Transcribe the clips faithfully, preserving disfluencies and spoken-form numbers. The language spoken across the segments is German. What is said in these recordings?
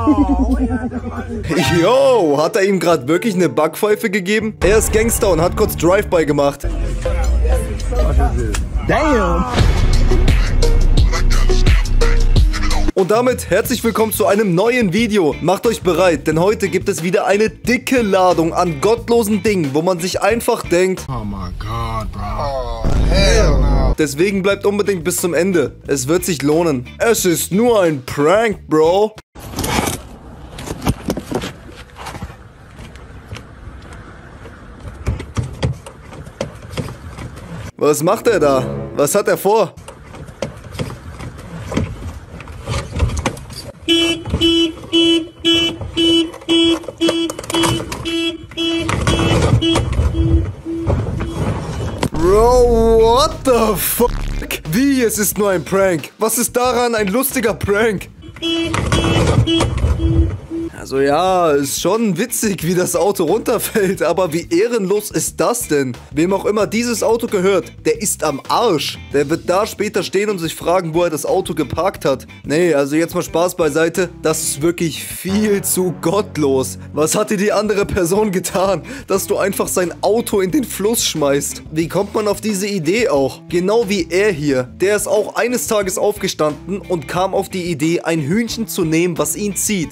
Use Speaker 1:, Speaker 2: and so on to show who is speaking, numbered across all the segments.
Speaker 1: Yo, hat er ihm gerade wirklich eine Backpfeife gegeben? Er ist Gangster und hat kurz Drive-By gemacht.
Speaker 2: Damn.
Speaker 1: Und damit herzlich willkommen zu einem neuen Video. Macht euch bereit, denn heute gibt es wieder eine dicke Ladung an gottlosen Dingen, wo man sich einfach denkt,
Speaker 2: Oh my God, bro. Oh, hell no.
Speaker 1: Deswegen bleibt unbedingt bis zum Ende. Es wird sich lohnen. Es ist nur ein Prank, Bro. Was macht er da? Was hat er vor? Bro, what the fuck? Wie? Es ist nur ein Prank. Was ist daran ein lustiger Prank? Also ja, ist schon witzig, wie das Auto runterfällt, aber wie ehrenlos ist das denn? Wem auch immer dieses Auto gehört, der ist am Arsch. Der wird da später stehen und sich fragen, wo er das Auto geparkt hat. Nee, also jetzt mal Spaß beiseite, das ist wirklich viel zu gottlos. Was hat dir die andere Person getan, dass du einfach sein Auto in den Fluss schmeißt? Wie kommt man auf diese Idee auch? Genau wie er hier. Der ist auch eines Tages aufgestanden und kam auf die Idee, ein Hühnchen zu nehmen, was ihn zieht.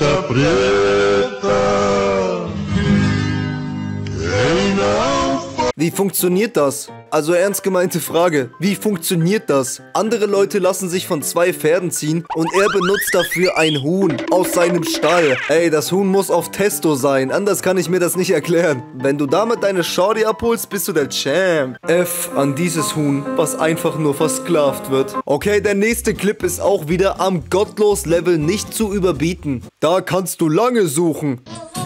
Speaker 1: Wie funktioniert das? Also ernst gemeinte Frage, wie funktioniert das? Andere Leute lassen sich von zwei Pferden ziehen und er benutzt dafür ein Huhn aus seinem Stall. Ey, das Huhn muss auf Testo sein, anders kann ich mir das nicht erklären. Wenn du damit deine Shorty abholst, bist du der Champ. F an dieses Huhn, was einfach nur versklavt wird. Okay, der nächste Clip ist auch wieder am Gottlos-Level nicht zu überbieten. Da kannst du lange suchen.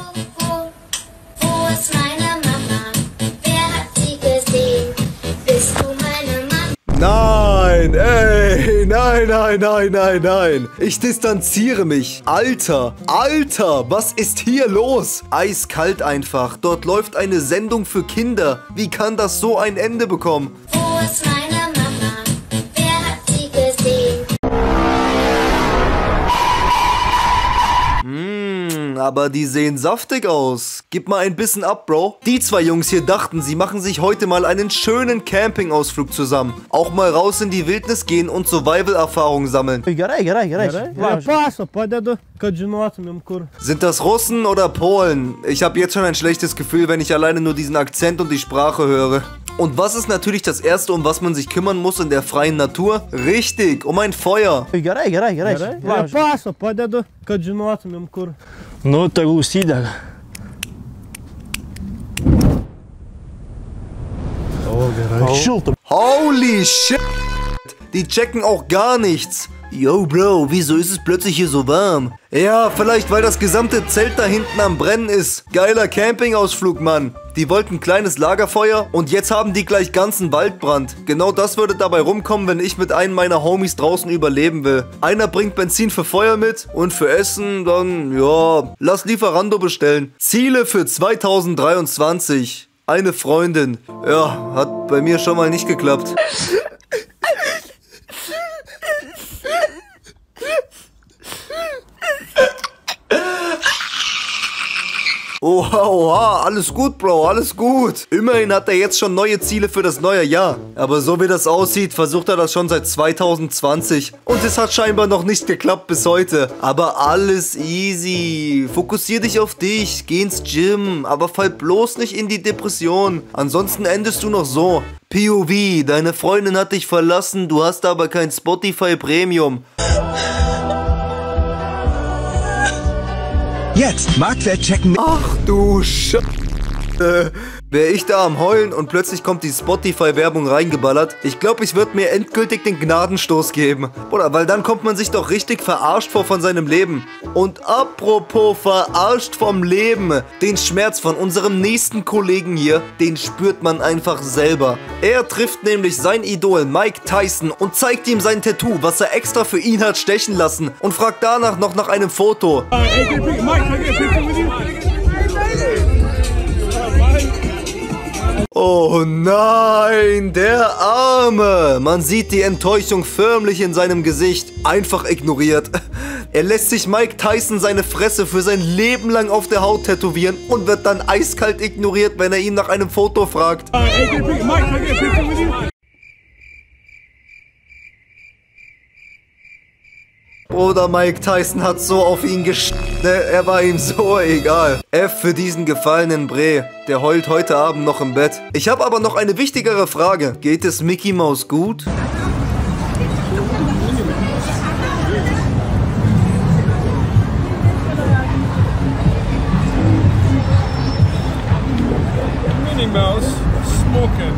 Speaker 3: Wo ist meine Mama? Wer hat sie gesehen? Bist du meine Mama?
Speaker 1: Nein, ey, nein, nein, nein, nein, nein. Ich distanziere mich. Alter, Alter, was ist hier los? Eiskalt einfach. Dort läuft eine Sendung für Kinder. Wie kann das so ein Ende bekommen?
Speaker 3: Wo ist meine Mama? Wer hat sie gesehen?
Speaker 1: Mmh, aber die sehen saftig aus. Gib mal ein bisschen ab, Bro. Die zwei Jungs hier dachten, sie machen sich heute mal einen schönen Campingausflug zusammen. Auch mal raus in die Wildnis gehen und Survival-Erfahrungen sammeln.
Speaker 2: Gerai, gerai, gerai. Paso, padedu, kad žinotumėm kur.
Speaker 1: Sind das Russen oder Polen? Ich habe jetzt schon ein schlechtes Gefühl, wenn ich alleine nur diesen Akzent und die Sprache höre. Und was ist natürlich das Erste, um was man sich kümmern muss in der freien Natur? Richtig, um ein Feuer.
Speaker 2: Gerai, gerai, gerai. Paso, padedu, kad žinotumėm kur. Nu, tegul užsidega. Oh, gerai. Šilta.
Speaker 1: Holy shit! Die checken auch gar nichts. Yo, Bro, wieso ist es plötzlich hier so warm? Ja, vielleicht weil das gesamte Zelt da hinten am Brennen ist. Geiler Campingausflug, Mann. Die wollten ein kleines Lagerfeuer und jetzt haben die gleich ganzen Waldbrand. Genau das würde dabei rumkommen, wenn ich mit einem meiner Homies draußen überleben will. Einer bringt Benzin für Feuer mit und für Essen dann, ja, lass Lieferando bestellen. Ziele für zweitausenddreiundzwanzig. Eine Freundin. Ja, hat bei mir schon mal nicht geklappt. Oha, oha, alles gut, Bro, alles gut. Immerhin hat er jetzt schon neue Ziele für das neue Jahr. Aber so wie das aussieht, versucht er das schon seit zweitausendzwanzig. Und es hat scheinbar noch nicht geklappt bis heute. Aber alles easy. Fokussier dich auf dich, geh ins Gym, aber fall bloß nicht in die Depression. Ansonsten endest du noch so. P O V, deine Freundin hat dich verlassen, du hast aber kein Spotify Premium.
Speaker 4: Jetzt Marktwert checken.
Speaker 1: Ach du Sch... Äh, wäre ich da am Heulen und plötzlich kommt die Spotify-Werbung reingeballert. Ich glaube, ich würde mir endgültig den Gnadenstoß geben. Oder, weil dann kommt man sich doch richtig verarscht vor von seinem Leben. Und apropos verarscht vom Leben, den Schmerz von unserem nächsten Kollegen hier, den spürt man einfach selber. Er trifft nämlich sein Idol Mike Tyson und zeigt ihm sein Tattoo, was er extra für ihn hat stechen lassen und fragt danach noch nach einem Foto. Oh Oh nein, der Arme. Man sieht die Enttäuschung förmlich in seinem Gesicht. Einfach ignoriert. Er lässt sich Mike Tyson seine Fresse für sein Leben lang auf der Haut tätowieren und wird dann eiskalt ignoriert, wenn er ihn nach einem Foto fragt. Bruder, Mike Tyson hat so auf ihn gesch... Er war ihm so egal. F für diesen gefallenen Bre. Der heult heute Abend noch im Bett. Ich habe aber noch eine wichtigere Frage. Geht es Mickey Mouse gut?
Speaker 2: Minnie Mouse smoking.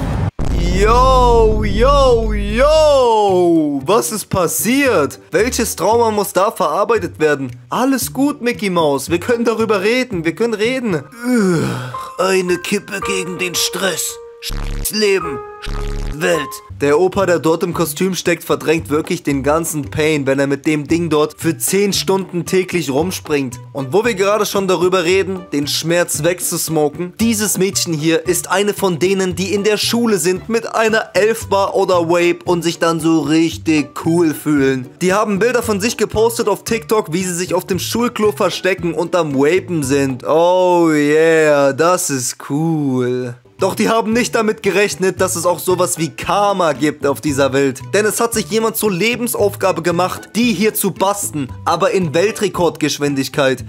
Speaker 1: Yo, yo, yo! Was ist passiert? Welches Trauma muss da verarbeitet werden? Alles gut, Mickey Mouse. Wir können darüber reden. Wir können reden. Eine Kippe gegen den Stress. Leben. Welt. Der Opa, der dort im Kostüm steckt, verdrängt wirklich den ganzen Pain, wenn er mit dem Ding dort für zehn Stunden täglich rumspringt. Und wo wir gerade schon darüber reden, den Schmerz wegzusmoken, dieses Mädchen hier ist eine von denen, die in der Schule sind mit einer Elfbar oder Vape und sich dann so richtig cool fühlen. Die haben Bilder von sich gepostet auf TikTok, wie sie sich auf dem Schulklo verstecken und am Vapen sind. Oh yeah, das ist cool. Doch die haben nicht damit gerechnet, dass es auch sowas wie Karma gibt auf dieser Welt. Denn es hat sich jemand zur Lebensaufgabe gemacht, die hier zu basten, aber in Weltrekordgeschwindigkeit.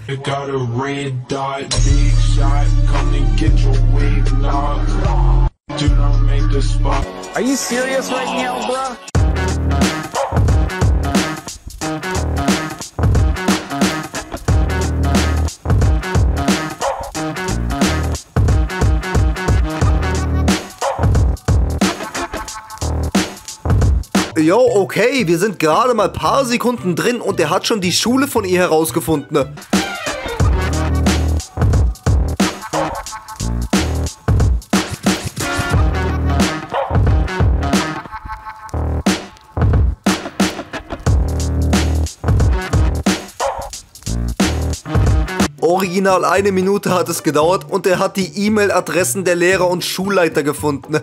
Speaker 4: Are you serious right now, bro?
Speaker 1: Jo, okay, wir sind gerade mal ein paar Sekunden drin und er hat schon die Schule von ihr herausgefunden. Original eine Minute hat es gedauert und er hat die E-Mail-Adressen der Lehrer und Schulleiter gefunden.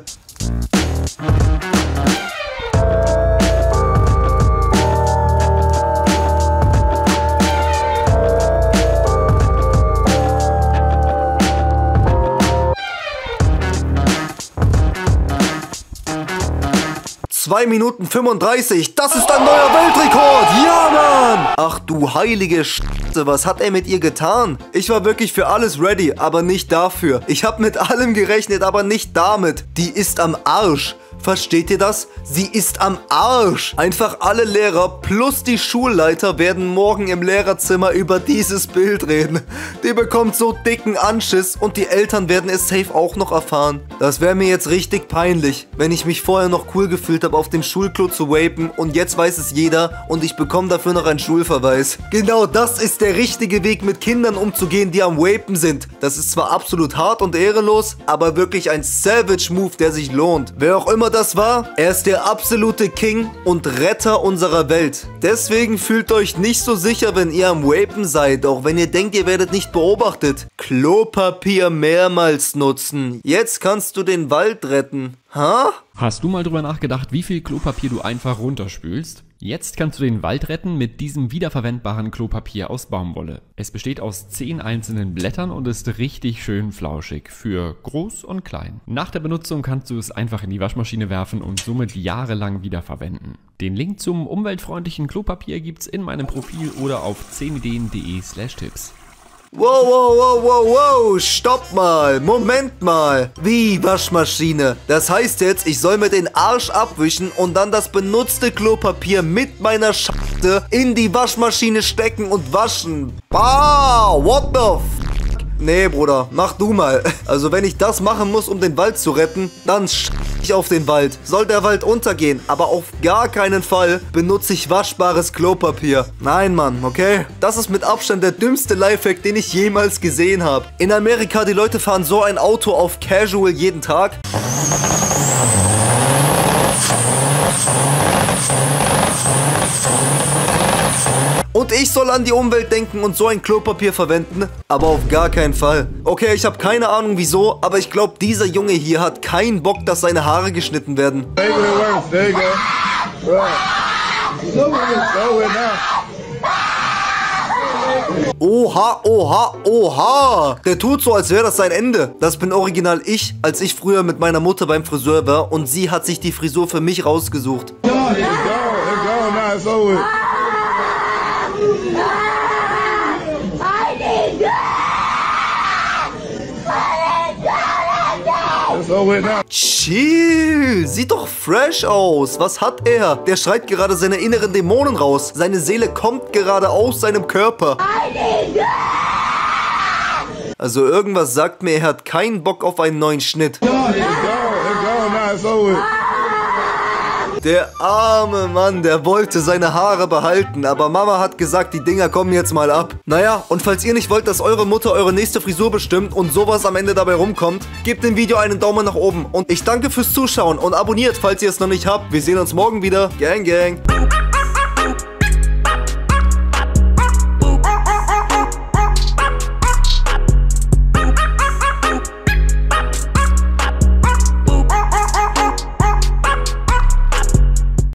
Speaker 1: zwei Minuten fünfunddreißig, das ist ein neuer Weltrekord! Ja, Mann! Ach du heilige Scheiße, was hat er mit ihr getan? Ich war wirklich für alles ready, aber nicht dafür. Ich habe mit allem gerechnet, aber nicht damit. Die ist am Arsch. Versteht ihr das? Sie ist am Arsch. Einfach alle Lehrer plus die Schulleiter werden morgen im Lehrerzimmer über dieses Bild reden. Die bekommt so dicken Anschiss und die Eltern werden es safe auch noch erfahren. Das wäre mir jetzt richtig peinlich, wenn ich mich vorher noch cool gefühlt habe, auf dem Schulklo zu vapen und jetzt weiß es jeder und ich bekomme dafür noch einen Schulverweis. Genau das ist der richtige Weg, mit Kindern umzugehen, die am Vapen sind. Das ist zwar absolut hart und ehrenlos, aber wirklich ein Savage-Move, der sich lohnt. Wer auch immer das war, er ist der absolute King und Retter unserer Welt. Deswegen fühlt euch nicht so sicher, wenn ihr am Vapen seid, auch wenn ihr denkt, ihr werdet nicht beobachtet. Klopapier mehrmals nutzen. Jetzt kannst du den Wald retten. Ha?
Speaker 5: Hast du mal drüber nachgedacht, wie viel Klopapier du einfach runterspülst? Jetzt kannst du den Wald retten mit diesem wiederverwendbaren Klopapier aus Baumwolle. Es besteht aus zehn einzelnen Blättern und ist richtig schön flauschig für groß und klein. Nach der Benutzung kannst du es einfach in die Waschmaschine werfen und somit jahrelang wiederverwenden. Den Link zum umweltfreundlichen Klopapier gibt's in meinem Profil oder auf zehn ideen punkt de slash tipps.
Speaker 1: Wow, wow, wow, wow, wow, stopp mal, Moment mal. Wie Waschmaschine? Das heißt jetzt, ich soll mir den Arsch abwischen und dann das benutzte Klopapier mit meiner Scheiße in die Waschmaschine stecken und waschen. Wow, what the f***? Nee, Bruder, mach du mal. Also wenn ich das machen muss, um den Wald zu retten, dann scheiß ich auf den Wald. Soll der Wald untergehen, aber auf gar keinen Fall benutze ich waschbares Klopapier. Nein, Mann, okay? Das ist mit Abstand der dümmste Lifehack, den ich jemals gesehen habe. In Amerika, die Leute fahren so ein Auto auf Casual jeden Tag. Und ich soll an die Umwelt denken und so ein Klopapier verwenden? Aber auf gar keinen Fall. Okay, ich habe keine Ahnung wieso, aber ich glaube, dieser Junge hier hat keinen Bock, dass seine Haare geschnitten werden. Oha, oha, oha. Der tut so, als wäre das sein Ende. Das bin original ich, als ich früher mit meiner Mutter beim Friseur war und sie hat sich die Frisur für mich rausgesucht. Chill, sieht doch fresh aus. Was hat er? Der schreit gerade seine inneren Dämonen raus. Seine Seele kommt gerade aus seinem Körper. Also irgendwas sagt mir, er hat keinen Bock auf einen neuen Schnitt. Der arme Mann, der wollte seine Haare behalten, aber Mama hat gesagt, die Dinger kommen jetzt mal ab. Naja, und falls ihr nicht wollt, dass eure Mutter eure nächste Frisur bestimmt und sowas am Ende dabei rumkommt, gebt dem Video einen Daumen nach oben. Und ich danke fürs Zuschauen und abonniert, falls ihr es noch nicht habt. Wir sehen uns morgen wieder. Gang, gang.